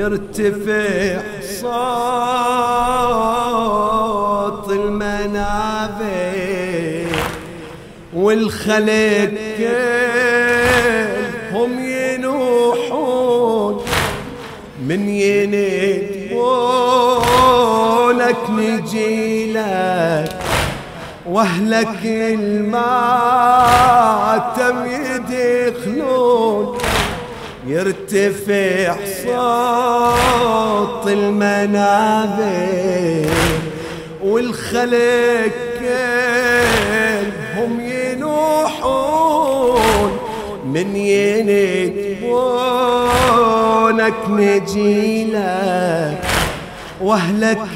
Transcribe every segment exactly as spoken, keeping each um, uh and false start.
يرتفع صوت المنابر والخلق كلهم ينوحون من يندبونك نجيلك واهلك الماتم يدخلون يرتفع صوت المنابر والخلق كلهم ينوحون من يندبونك نجيلك واهلك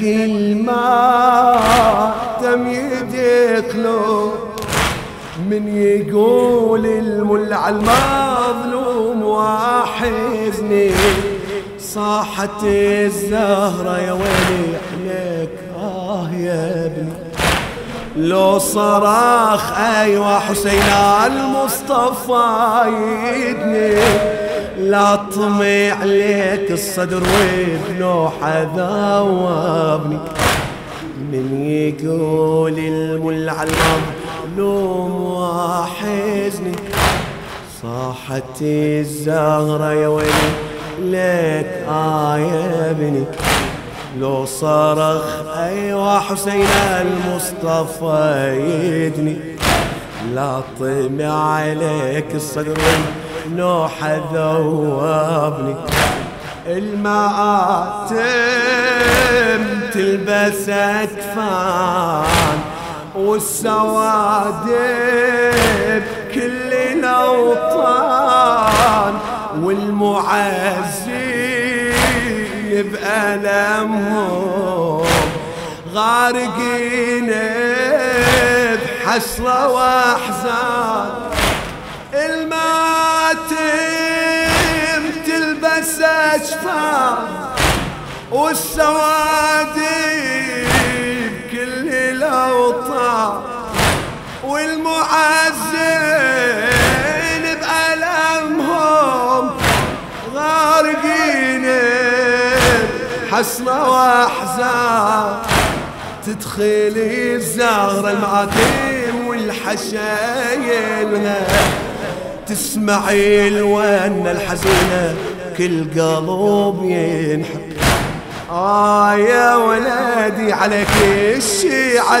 الماتم يدخلون من يقول الملع المظلوم واحزني صاحت الزهرة يا ويلي عليك آه يا ابني لو صراخ أيوة حسين المصطفى يدني لا طمي عليك الصدر وبنوحة ذوبني من يقول الملع المظلوم واحزني صاحت الزهرة يا ويلي لك آه يا ابني لو صرخ أيوة حسين المصطفى يدني لا طمي عليك الصدر نوحة ذوبني المآتم تلبس أكفان والسواد بكل الأوطان والمعزي بألمهم غارقين بحسرة وأحزان الماتم تلبس أجفان والسواد بكل الأوطان والمعزين بألمهم غارقين حسرة وأحزان تدخلي الزهرة المعاتم والحشايلها تسمعي الونة الحزينة كل قلب ينحب آه يا ولادي عليك الشيعة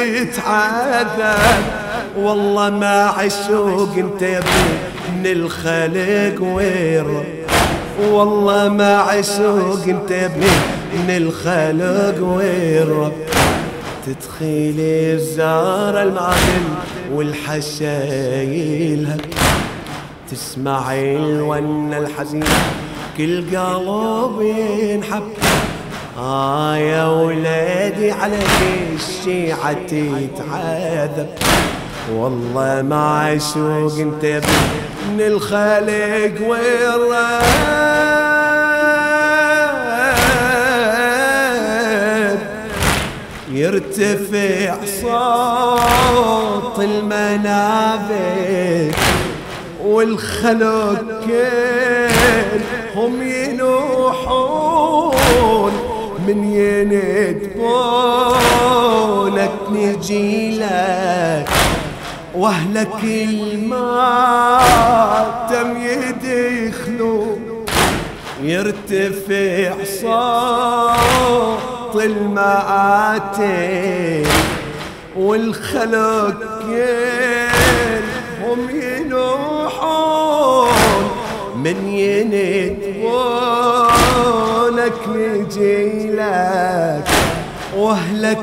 تتعذب والله ما عشوق انت يا ابني من الخلق والرب والله ما عشوق انت يا ابني من الخلق والرب تدخلي الزهرة المعدن والحشايلها تسمعي الونة الحزينة كل قلب ينحب آه يا ولادي عليك الشيعة تتعذب والله ما عشوق انت يا ابني من الخالق والرب يرتفع صوت المنابر والخلق كلهم ينوحون من يندبونك نجيلك واهلك الماتم يدخلون يرتفع صوت المآتم والخلق كلهم ينوحون من يندبونك نجيلك واهلك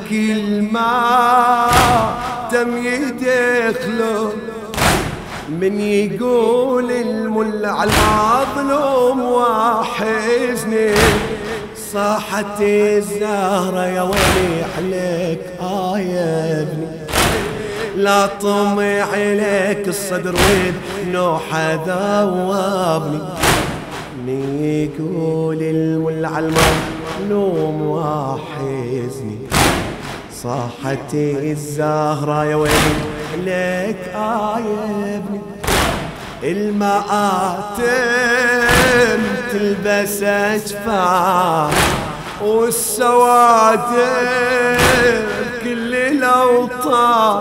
الماتم يدخلون من يقول الملع المظلوم واحزني صاحت الزهرة يا ويلي عليك آه يا ابني لا طمي عليك الصدر ونوحة ذوبني من يقول الملع المظلوم واحزني صاحت الزهرة يا ويلي عليك آه يا ابني المآتم تلبس أجفاف والسواد كل الأوطان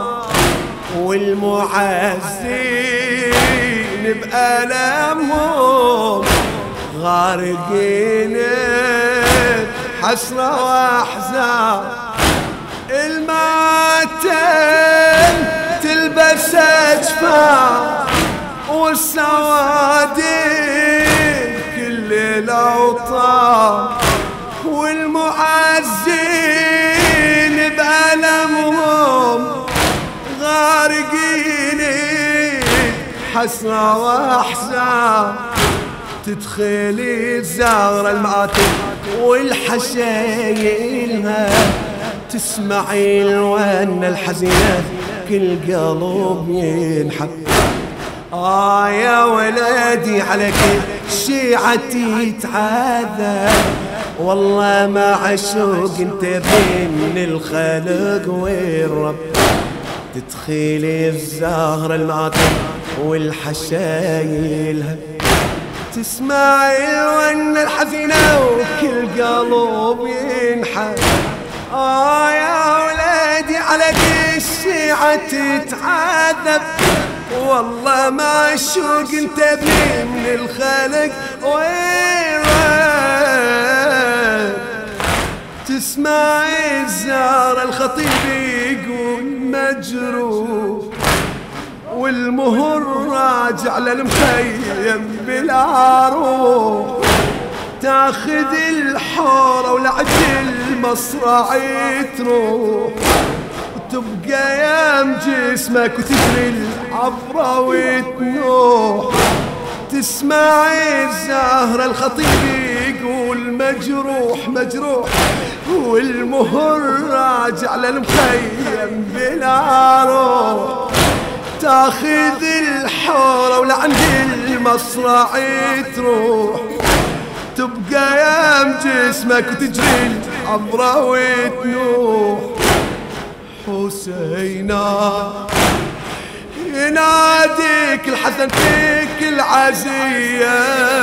والمعزين بألمهم غارقين حسرة وأحزان. الماتم تلبس أجفاف والسواد كل الأوطان والمعزين بألمهم غارقين حسرة وأحزان. تدخلي الزهرة المآتم والحشايلها تسمعي الونة الحزينة كل قلب ينحب. آه يا ولدي على كل شيعتي تعذب والله ما عشوق انت بين الخلق والرب. تدخلي الزهرة المآتم والحشايلها تسمعي الونة الحزينة وكل قلب ينحب. آه يا ولدي على كل شيعة تتعذب والله ما الشوق انت بني من الخلق والرب. تسمعي الزهر الخطيب يقول مجروح والمهر راجع للمخيم بلا روح. تاخذ الحورة ولعجل المصراعي تروح وتبقى يم جسمك وتجري العبرة وتنوح. تسمعي الزهرة الخطيب يقول مجروح مجروح والمهر راجع للمخيم بلا روح. تاخذ الحورة ولعند المصراعي تروح تبقى يم جسمك وتجري العبرة وتنوح. حسينا يناديك الحسن فيك العزية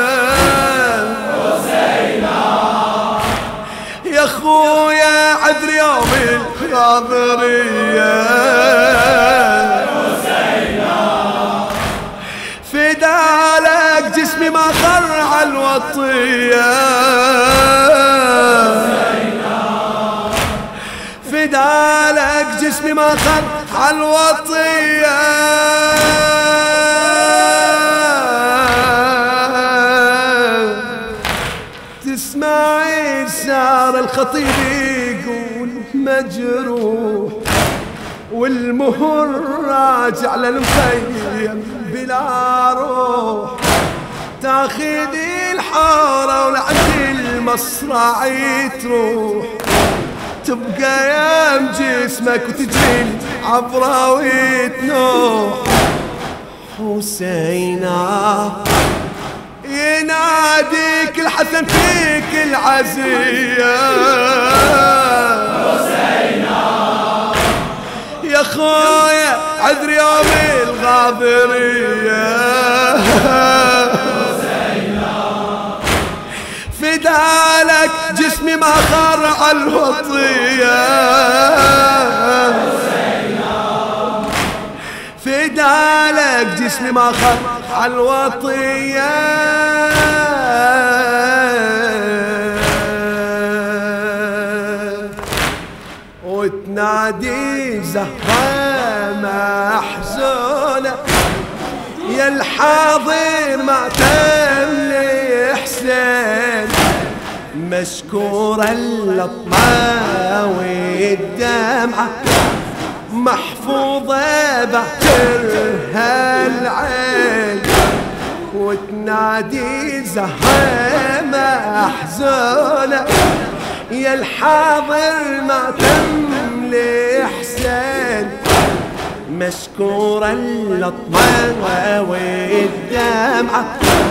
حسينا يا خويا عذر يوم الخاضرية حسينا فدالك جسمي ما خر على الوطية حسينا فدالك جسمي ما خر على الوطية. تسمعي سار الخطيب يقول مجروح والمهر راجع للمخيم بلا روح. تاخذي الحارة ولعند المصراعي تروح تبقى يم جسمك وتجري عبرة وتنوح. حسينا يناديك الحسن فيك العزية حسينا يا خويا عذر يوم الغاضرية حسينا فدالك جسمي ما خر على الوطية حسينا فدالك جسمي ما خر على الوطية. وتنادي زهرة محزونة يا الحاضر ما تملي حسين مشكورة اللطمة والدمعة محفوظة بعترها العين. وتنادي زهرة محزونة يا الحاضر ما تملي حسين مشكورة اللطمة والدمعة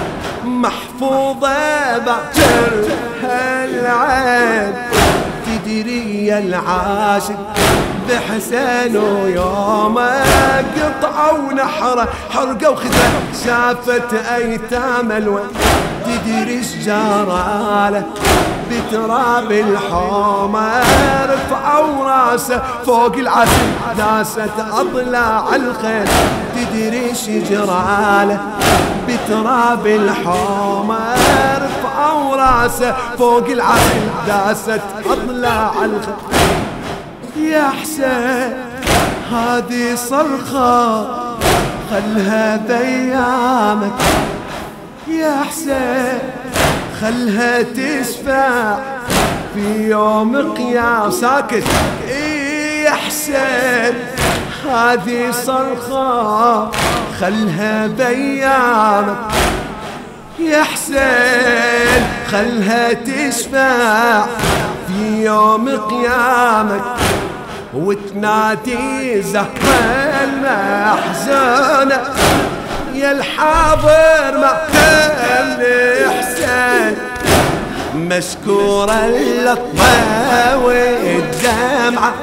محفوظة بعترها العين. تدري يا العاشق بحسين ويوم قطعوا نحره حرقه وخذه شافت ايتام الوين. تدري ايش جراله بتراب الحومة رفعوا راسه فوق العسل داست أضلاع الخيل تدري ايش جراله بتراب الحومة رفعوا راسه فوق العسل داست أضلاع الخيل. يا حسين هذه صرخة خلها بيامك يا حسين خلها تشفع في يوم قيام ساكت. إيه يا حسين هذه صرخة خلها بيامك يا حسين خلها تشفع في يوم قيامك وتنادي زهرة المحزونة يا الحاضر مقتل حسين مشكورة اللطمة والدمعة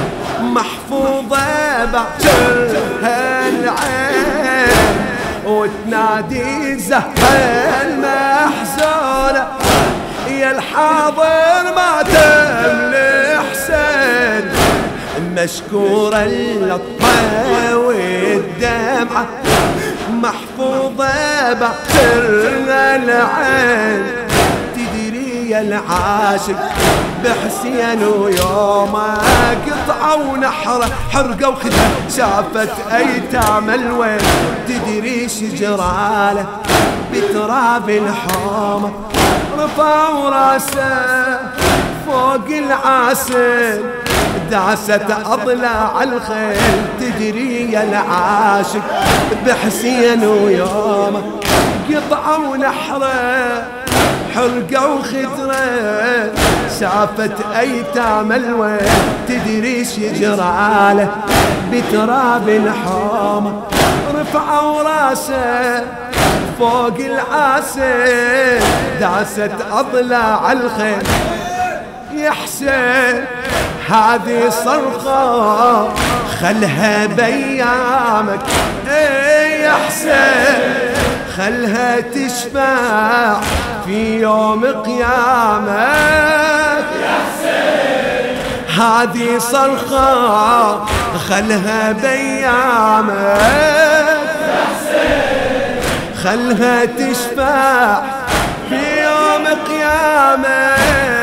محفوظة بعجرها العين وتنادي زهرة المحزونة يا الحاضر مقتل حسين مشكورة اللطمة والدمعة محفوظة بقرنا العين. تدري يا العاشق بحسين ويوما قطعوا نحره حرقوا وخدها شافت ايتام الوين تدري ايش جراله بتراب الحومة رفعوا راسه فوق العاسل دعست أضلاع الخيل. تدري يا العاشق بحسين ويومه قطعوا نحره حرقوا خدره شافت أيتام الوين تدري ايش يجراله بتراب الحومة رفعوا راسه فوق العاسل دعست أضلاع الخيل. يا حسين هذه صرخة خلها بيامك ايه يا حسين خلها تشفع في يوم قيامك يا حسين هذه صرخة خلها بيامك يا حسين خلها تشفع في يوم قيامك.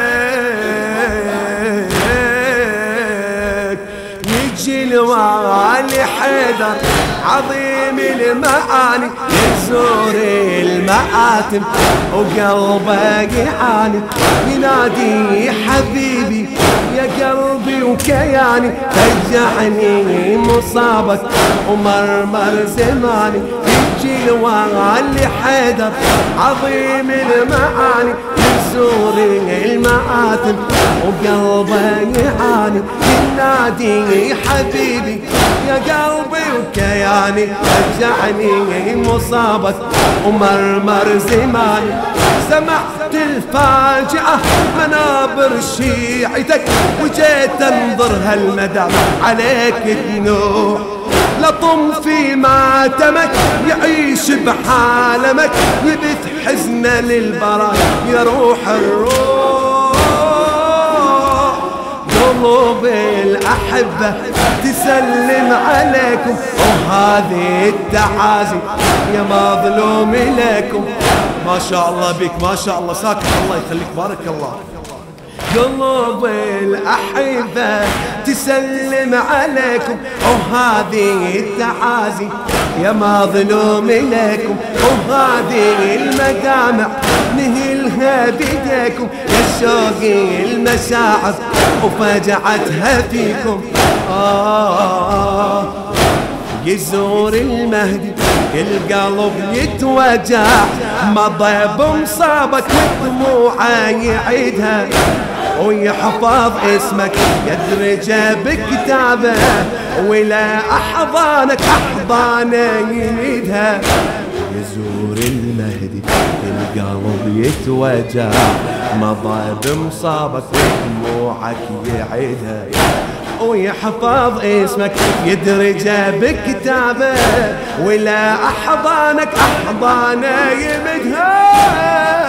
الوالي حيدر عظيم المعاني يزور المآتم وقلبه يعاني ينادي حبيبي يا قلبي وكياني رجعني مصابك ومرمر زماني يجي الوالي حيدر عظيم المعاني يزور المآتم وقلبه يعاني ينادي حبيبي يا قلبي وكياني رجعني مصابك ومرمر زماني. سمعت الفاجعة منابر شيعتك وجيت انظر هالمدى عليك تنوح لطم في ماتمك يعيش بحالمك يبث حزنه للبراء يروح الروح قلوب الأحبة تسلم عليكم وهذه التعازي يا مظلوم لكم. ما شاء الله بك ما شاء الله ساكت الله يخليك بارك الله. قلوب الأحبة تسلم عليكم وهذه التعازي يا مظلوم لكم وهذه المدامع نهلها بيديكم يا الشوق المشاعر وفجعتها فيكم. آه يزور المهدي القلب يتوجع مضى بمصابك ودموعه يعيدها ويحفظ اسمك يدرجه بكتابه ولا أحضانك أحضانه يريدها. يزور المهدي القلب يتوجع مضى بمصابك ودموعك يعيدها ويحفظ اسمك يدرجه بكتابه ولا أحضانك أحضانه يمدها.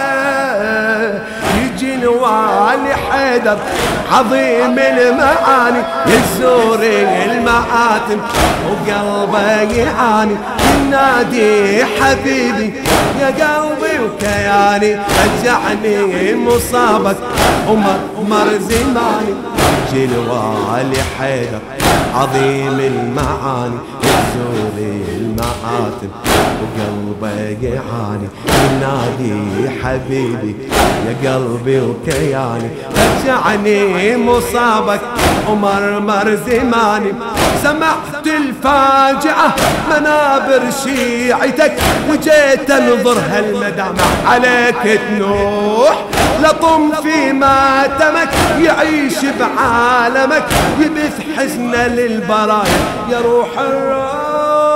يجي الوالي حيدر عظيم المعاني يزور المآتم وقلبه يعاني ينادي حبيبي يا قلبي وكياني رجعني مصابك ومر زماني. يجي الوالي حيدر عظيم المعاني يزور المآتم وقلبه يعاني ينادي حبيبي يا قلبي وكياني رجعني مصابك ومرمر زماني. سمعت الفاجعة منابر شيعتك وجيت انظر هالمدامع عليك تنوح لطم في ماتمك يعيش بعالمك يبث حزنه للبرايا يا روح الروح.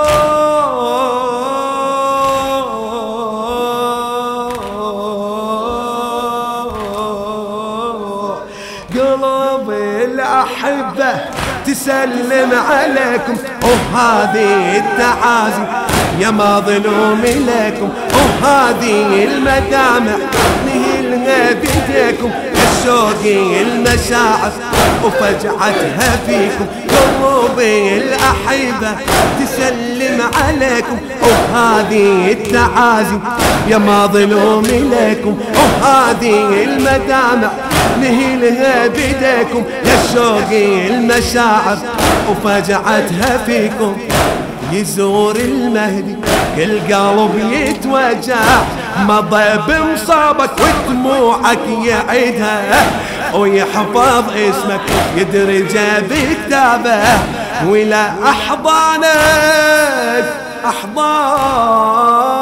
قلوب الأحبة تسلم عليكم وهذه التعازي يا مظلوم لكم وهذه المدامع نهلها بيديكم الشوق المشاعر وفجعتها فيكم. قلوب الأحبة تسلم عليكم وهذه التعازي يا مظلوم لكم وهذه المدامع نهيلها بيديكم يا الشوق المشاعر وفجعتها فيكم. يزور المهدي كل قلب يتوجع مضى بمصابك ودموعك يعيدها ويحفظ اسمك يدرج بكتابه ولا أحضانك أحضان